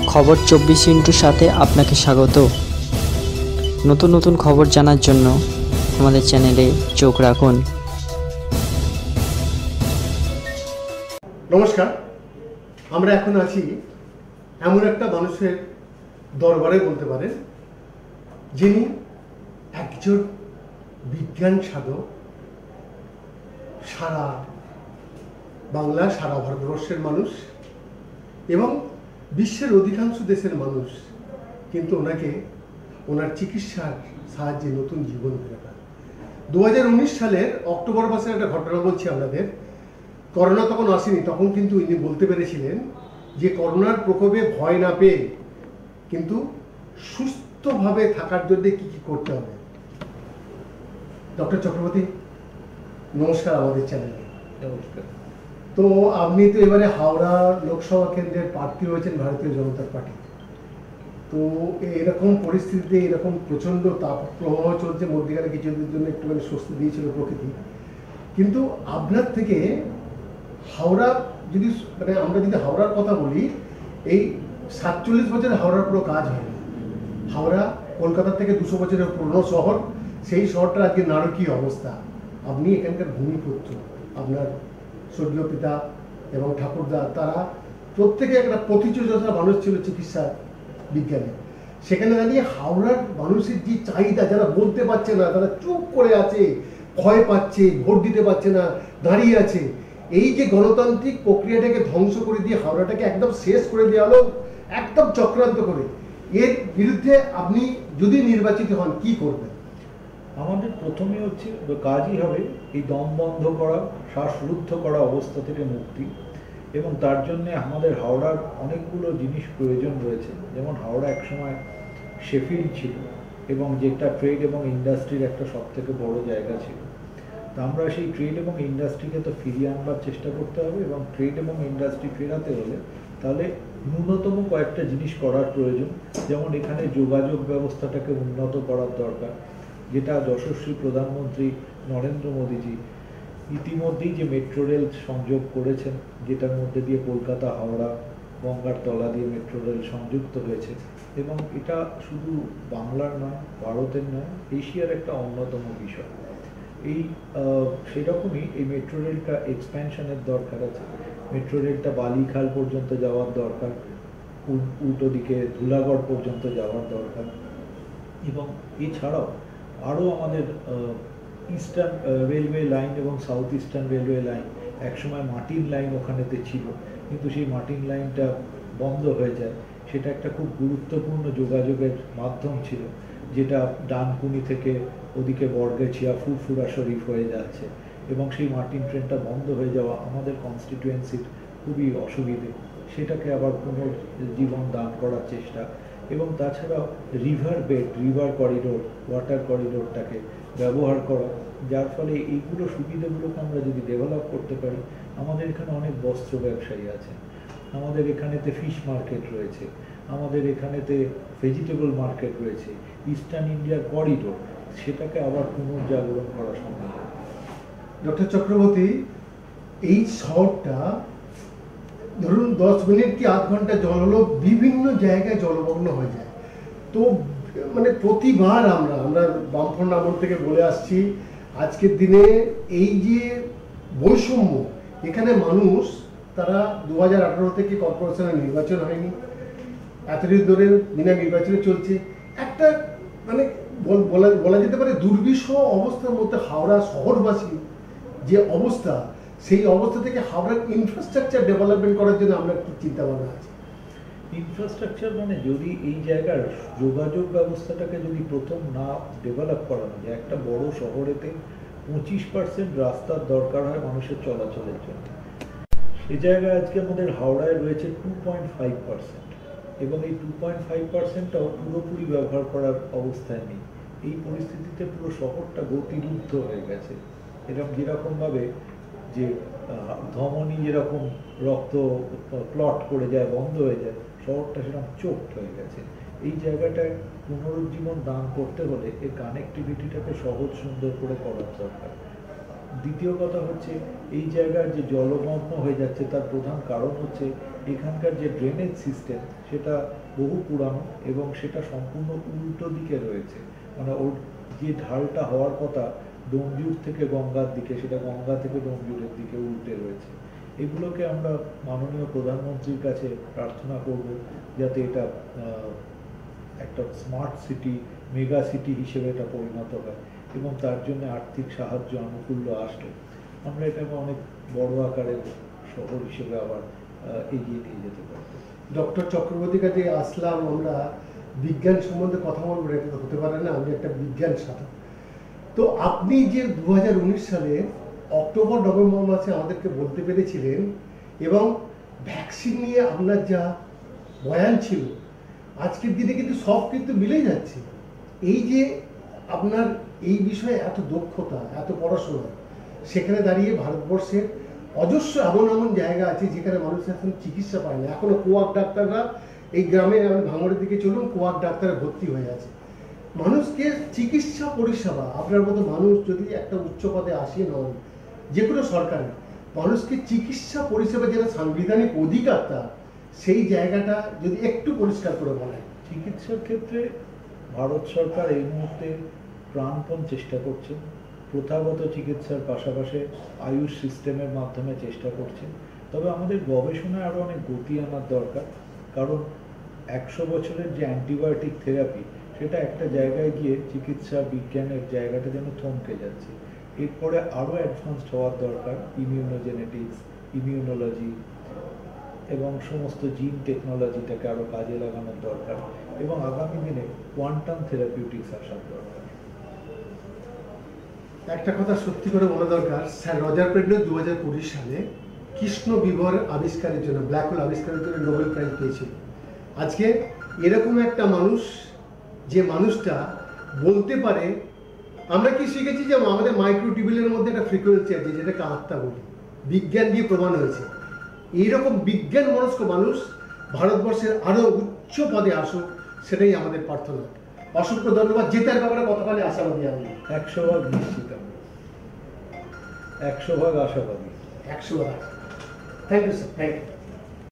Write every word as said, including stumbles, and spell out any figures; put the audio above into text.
খবর চব্বিশ ইন্টুর সাথে আপনাকে স্বাগত। নতুন নতুন খবর জানার জন্য আমাদের চ্যানেলে চোখ রাখুন। নমস্কার, আমরা এখন আছি এমন একটা মানুষের দরবারে বলতে পারেন, যিনি একজন বিজ্ঞান সাধক। সারা বাংলা, সারা ভারতবর্ষের মানুষ এবং বিশ্বের অধিকাংশ দেশের মানুষ কিন্তু ওনাকে ওনার চিকিৎসার সাহায্যে নতুন জীবন ফিরে পান। দু হাজার উনিশ সালের অক্টোবর মাসের একটা ঘটনা বলছি আপনাদের। করোনা তখন আসেনি, তখন কিন্তু ইনি বলতে পেরেছিলেন যে করোনার প্রকোপে ভয় না পেয়ে কিন্তু সুস্থভাবে থাকার জন্য কি কি করতে হবে। ডক্টর চক্রবর্তী, নমস্কার আমাদের চ্যানেলে। নমস্কার। তো আপনি তো এবারে হাওড়া লোকসভা কেন্দ্রের প্রার্থী হয়েছেন ভারতীয় জনতা পার্টি। তো এরকম পরিস্থিতিতে এরকম প্রচণ্ড তাপ প্রবাহ চলছে, মধ্যিখানে কিছুদিনের জন্য একটুখানি স্বস্তি দিয়েছিল প্রকৃতি, কিন্তু আপনার থেকে হাওড়া যদি মানে আমরা যদি হাওড়ার কথা বলি, এই সাতচল্লিশ বছরে হাওড়ার পুরো কাজ হয়নি। হাওড়া কলকাতা থেকে দুশো বছরের পুরনো শহর, সেই শহরটার আজকে নারকীয় অবস্থা। আপনি এখানকার ভূমিপুত্র, আপনার স্বর্গীয় পিতা এবং ঠাকুরদা তারা প্রত্যেকে একটা প্রতিযোগিতা মানুষ ছিল চিকিৎসা বিজ্ঞানে। সেখানে দাঁড়িয়ে হাওড়ার মানুষের যে চাহিদা, যারা বলতে পারছে না, তারা চুপ করে আছে, ভয় পাচ্ছে, ভোট দিতে পারছে না, দাঁড়িয়ে আছে, এই যে গণতান্ত্রিক প্রক্রিয়াটাকে ধ্বংস করে দিয়ে হাওড়াটাকে একদম শেষ করে দেওয়া হলো, একদম চক্রান্ত করে। এর বিরুদ্ধে আপনি যদি নির্বাচিত হন কি করবেন? আমাদের প্রথমে হচ্ছে কাজই হবে এই দম বন্ধ করা, শ্বাসরুদ্ধ করা অবস্থা থেকে মুক্তি, এবং তার জন্যে আমাদের হাওড়ার অনেকগুলো জিনিস প্রয়োজন রয়েছে। যেমন হাওড়া একসময় শেফিল্ড ছিল এবং যেটা ট্রেড এবং ইন্ডাস্ট্রির একটা সব থেকে বড় জায়গা ছিল। তা আমরা সেই ট্রেড এবং ইন্ডাস্ট্রিকে তো ফিরিয়ে আনবার চেষ্টা করতে হবে, এবং ট্রেড এবং ইন্ডাস্ট্রি ফেরাতে হলে তাহলে ন্যূনতম কয়েকটা জিনিস করার প্রয়োজন। যেমন এখানে যোগাযোগ ব্যবস্থাটাকে উন্নত করার দরকার, যেটা যশস্বী প্রধানমন্ত্রী নরেন্দ্র মোদীজি ইতিমধ্যেই যে মেট্রো রেল সংযোগ করেছেন, যেটার মধ্যে দিয়ে কলকাতা হাওড়া গঙ্গার তলা দিয়ে মেট্রো রেল সংযুক্ত হয়েছে, এবং এটা শুধু বাংলার নয়, ভারতের নয়, এশিয়ার একটা অন্যতম বিষয়। এই সেরকমই এই মেট্রো রেলটা এক্সপ্যানশনের দরকার আছে। মেট্রো রেলটা বালিখাল পর্যন্ত যাওয়ার দরকার, উল্টো দিকে ধুলাগড় পর্যন্ত যাওয়ার দরকার, এবং এছাড়াও আরও আমাদের ইস্টার্ন রেলওয়ে লাইন এবং সাউথ ইস্টার্ন রেলওয়ে লাইন, একসময় মাটির লাইন ওখানেতে ছিল, কিন্তু সেই মাটির লাইনটা বন্ধ হয়ে যায়। সেটা একটা খুব গুরুত্বপূর্ণ যোগাযোগের মাধ্যম ছিল, যেটা ডানকুনি থেকে ওদিকে বর্গেছিয়া ফুরফুরা শরীফ হয়ে যাচ্ছে, এবং সেই মার্টিন ট্রেনটা বন্ধ হয়ে যাওয়া আমাদের কনস্টিটুয়েন্সির খুবই অসুবিধে। সেটাকে আবার পুনর্জীবন দান করার চেষ্টা, এবং তাছাড়াও river bed, river corridor, water করিডোরটাকে ব্যবহার করা, যার ফলে এইগুলো সুবিধাগুলোকে আমরা যদি ডেভেলপ করতে পারি। আমাদের এখানে অনেক বস্ত্র ব্যবসায়ী আছে, আমাদের এখানেতে ফিশ মার্কেট রয়েছে, আমাদের এখানেতে ভেজিটেবল মার্কেট রয়েছে, ইস্টার্ন ইন্ডিয়ার করিডোর, সেটাকে আবার পুনর্জাগরণ করা সম্ভব। ডক্টর চক্রবর্তী, এই শহরটা ধরুন দশ মিনিট কি আধ ঘন্টা জল হলো বিভিন্ন জায়গায় জলমগ্ন হয়ে যায়। তো মানে প্রতিবার আমরা আমরা বামফ্রন্ট আমল থেকে বলে আসছি, আজকের দিনে এই যে বৈষম্য, এখানে মানুষ তারা দু হাজার আঠারো থেকে কর্পোরেশনের নির্বাচন হয়নি, এতদিন ধরে বিনা নির্বাচনে চলছে। একটা মানে বলা বলা যেতে পারে দুর্বিষহ অবস্থার মধ্যে হাওড়া শহরবাসী যে অবস্থা, সেই অবস্থা থেকে হাওড়ার ইনফ্রাস্ট্রাকচার ডেভেলপমেন্ট করার জন্য আমরা কি চিন্তা ভাবনা আছে? ইনফ্রাস্ট্রাকচার মানে যদি এই জায়গার যোগাযোগ ব্যবস্থাটাকে যদি প্রথম না ডেভেলপ করানো যায়, একটা বড় শহরেতে পঁচিশ পার্সেন্ট রাস্তার দরকার হয় মানুষের চলাচলের জন্য। এই জায়গায় আজকে আমাদের হাওড়ায় রয়েছে টু পয়েন্ট ফাইভ পার্সেন্ট, এবং এই টু পয়েন্ট ফাইভ পার্সেন্টটাও পুরোপুরি ব্যবহার করার অবস্থায় নেই। এই পরিস্থিতিতে পুরো শহরটা গতিরুদ্ধ হয়ে গেছে। এরকম যেরকমভাবে যে ধমনী যেরকম রক্ত ক্লট করে যায়, বন্ধ হয়ে যায়, শহরটা সেরকম চোট হয়ে গেছে। এই জায়গাটায় পুনরুজ্জীবন দান করতে হলে এই কানেক্টিভিটিটাকে সহজ সুন্দর করে করার দরকার। দ্বিতীয় কথা হচ্ছে এই জায়গার যে জলমগ্ন হয়ে যাচ্ছে তার প্রধান কারণ হচ্ছে এখানকার যে ড্রেনেজ সিস্টেম সেটা বহু পুরানো এবং সেটা সম্পূর্ণ উল্টো দিকে রয়েছে, মানে ওর যে ঢালটা হওয়ার কথা ডোমজুর থেকে গঙ্গার দিকে সেটা গঙ্গা থেকে ডোমজুরের দিকে উল্টে রয়েছে। এগুলোকে আমরা মাননীয় প্রধানমন্ত্রীর কাছে প্রার্থনা করব যাতে এটা একটা স্মার্ট সিটি, মেগা সিটি হিসেবে এটা পরিণত হয় এবং তার জন্য আর্থিক সাহায্য আনুকূল্য আসলে আমরা এটাকে অনেক বড় আকারের শহর হিসেবে আবার এগিয়ে নিয়ে যেতে পারবো। ডক্টর চক্রবর্তীর কাছে আসলাম আমরা বিজ্ঞান সম্বন্ধে কথা বলবো, এটা তো হতে পারে না, আমি একটা বিজ্ঞান সাধক। তো আপনি যে দু হাজার উনিশ সালে অক্টোবর নভেম্বর মাসে আমাদেরকে বলতে পেরেছিলেন এবং ভ্যাকসিন নিয়ে আপনার যা বয়ান ছিল আজকের দিনে কিন্তু সব কিন্তু মিলে যাচ্ছে। এই যে আপনার এই বিষয়ে এত দক্ষতা, এত পড়াশোনা, সেখানে দাঁড়িয়ে ভারতবর্ষের অজস্র এমন এমন জায়গা আছে যেখানে মানুষ এখন চিকিৎসা পায় না। এখনো কোয়াক ডাক্তাররা এই গ্রামে ভাঙড়ের দিকে চলুন, কোয়াক ডাক্তারে ভর্তি হয়ে আছে। মানুষকে চিকিৎসা পরিষেবা, আপনার মতো মানুষ যদি একটা উচ্চ পদে আসে নন যে কোনো সরকারে, মানুষকে চিকিৎসা পরিষেবা যেটা সাংবিধানিক অধিকার তার, সেই জায়গাটা যদি একটু পরিষ্কার করে বলেন। চিকিৎসার ক্ষেত্রে ভারত সরকার এই মুহূর্তে প্রাণপণ চেষ্টা করছে, প্রথাগত চিকিৎসার পাশাপাশি আয়ুষ সিস্টেমের মাধ্যমে চেষ্টা করছে। তবে আমাদের গবেষণায় আরও অনেক গতি আনার দরকার, কারণ একশো বছরের যে অ্যান্টিবায়োটিক থেরাপি সেটা একটা জায়গায় গিয়ে চিকিৎসা বিজ্ঞানের জায়গাটা যেন থমকে যাচ্ছে। এরপরে আরও অ্যাডভান্সড হওয়ার দরকার, ইমিউনোজেনেটিক্স, ইমিউনোলজি এবং সমস্ত জিন টেকনোলজিটাকে আরও কাজে লাগানোর দরকার এবং আগামী দিনে কোয়ান্টাম থেরাপিউটিক্স আসার দরকার। একটা কথা সত্যি করে বলা দরকার, স্যার রজার পেড্রো দু হাজার কুড়ি সালে কৃষ্ণ বিবর আবিষ্কারের জন্য, ব্ল্যাক হোল আবিষ্কারের জন্য নোবেল প্রাইজ পেয়েছিল। আজকে এরকম একটা মানুষ, যে মানুষটা বলতে পারে, আমরা কি শিখেছি যে আমাদের মাইক্রোটিবিলের মধ্যে একটা ফ্রিকোয়েন্সি আছে যেটাকে আত্মা বলি, বিজ্ঞান দিয়ে প্রমাণ হয়েছে। এইরকম বিজ্ঞান মনস্ক মানুষ ভারতবর্ষের আরও উচ্চ পদে আসুক, সেটাই আমাদের প্রার্থনা। অসংখ্য ধন্যবাদ। জেতার ব্যাপারে কতখানি আশাবাদী আপনি? একশো ভাগ নিশ্চিত, একশো ভাগ আশাবাদী। একশো ভাগ। Thank you sir, thank you.